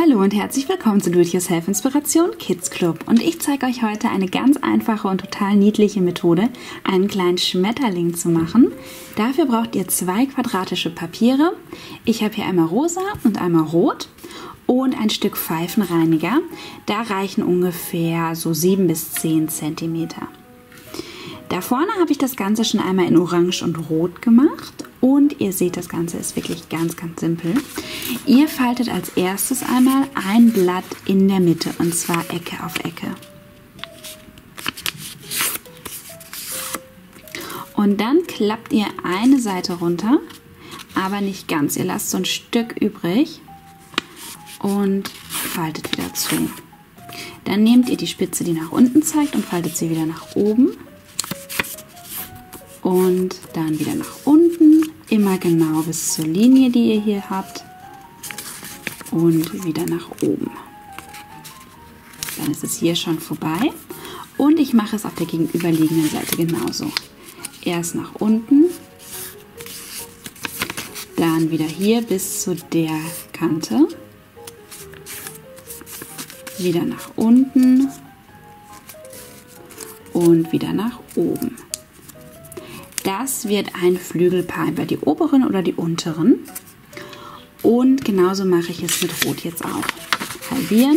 Hallo und herzlich willkommen zu Do-It-Yourself Inspiration Kids Club und ich zeige euch heute eine ganz einfache und total niedliche Methode, einen kleinen Schmetterling zu machen. Dafür braucht ihr 2 quadratische Papiere. Ich habe hier einmal rosa und einmal rot und ein Stück Pfeifenreiniger. Da reichen ungefähr so 7 bis 10 cm. Da vorne habe ich das Ganze schon einmal in Orange und Rot gemacht und ihr seht, das Ganze ist wirklich ganz simpel. Ihr faltet als erstes einmal ein Blatt in der Mitte und zwar Ecke auf Ecke. Und dann klappt ihr eine Seite runter, aber nicht ganz. Ihr lasst so ein Stück übrig und faltet wieder zu. Dann nehmt ihr die Spitze, die nach unten zeigt, und faltet sie wieder nach oben. Und dann wieder nach unten, immer genau bis zur Linie, die ihr hier habt. Und wieder nach oben. Dann ist es hier schon vorbei. Und ich mache es auf der gegenüberliegenden Seite genauso. Erst nach unten, dann wieder hier bis zu der Kante. Wieder nach unten und wieder nach oben. Das wird ein Flügelpaar, entweder die oberen oder die unteren. Und genauso mache ich es mit Rot jetzt auch. Halbieren.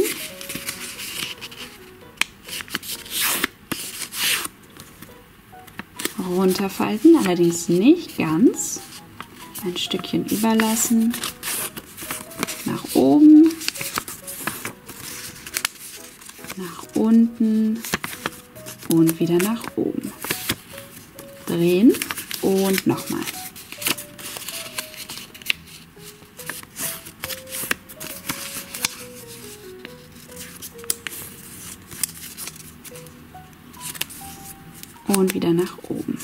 Runterfalten, allerdings nicht ganz. Ein Stückchen überlassen. Nach oben. Nach unten. Und wieder nach oben. Drehen und nochmal. Und wieder nach oben.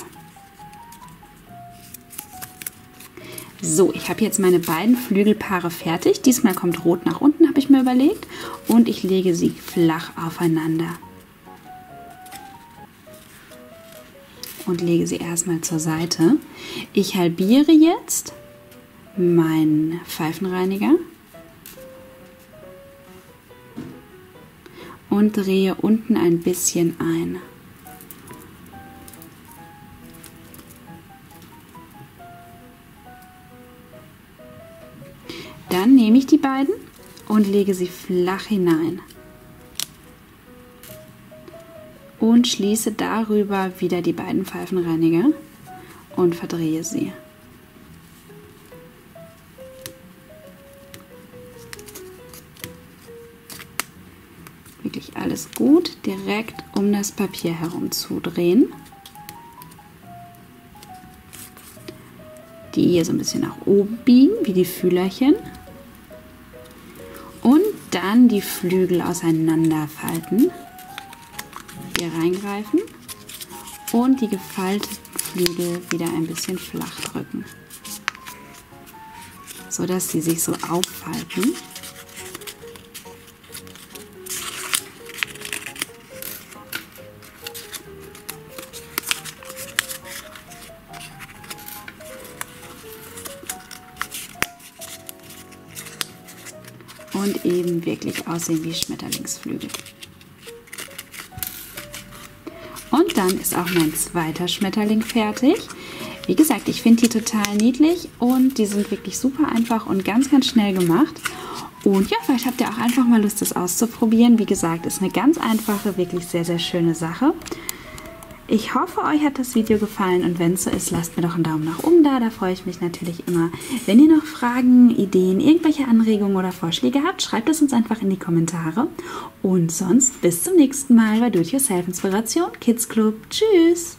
So, ich habe jetzt meine beiden Flügelpaare fertig. Diesmal kommt Rot nach unten, habe ich mir überlegt. Und ich lege sie flach aufeinander. Und lege sie erstmal zur Seite. Ich halbiere jetzt meinen Pfeifenreiniger und drehe unten ein bisschen ein. Dann nehme ich die beiden und lege sie flach hinein. Und schließe darüber wieder die beiden Pfeifenreiniger und verdrehe sie. Wirklich alles gut direkt um das Papier herum zudrehen. Die hier so ein bisschen nach oben biegen, wie die Fühlerchen. Und dann die Flügel auseinanderfalten. Hier reingreifen und die gefalteten Flügel wieder ein bisschen flach drücken, so dass sie sich so auffalten. Und eben wirklich aussehen wie Schmetterlingsflügel. Und dann ist auch mein zweiter Schmetterling fertig. Wie gesagt, ich finde die total niedlich und die sind wirklich super einfach und ganz schnell gemacht. Und ja, vielleicht habt ihr auch einfach mal Lust, das auszuprobieren. Wie gesagt, ist eine ganz einfache, wirklich sehr schöne Sache. Ich hoffe, euch hat das Video gefallen und wenn es so ist, lasst mir doch einen Daumen nach oben da. Da freue ich mich natürlich immer. Wenn ihr noch Fragen, Ideen, irgendwelche Anregungen oder Vorschläge habt, schreibt es uns einfach in die Kommentare. Und sonst bis zum nächsten Mal bei Do-It-Yourself Inspiration Kids Club. Tschüss!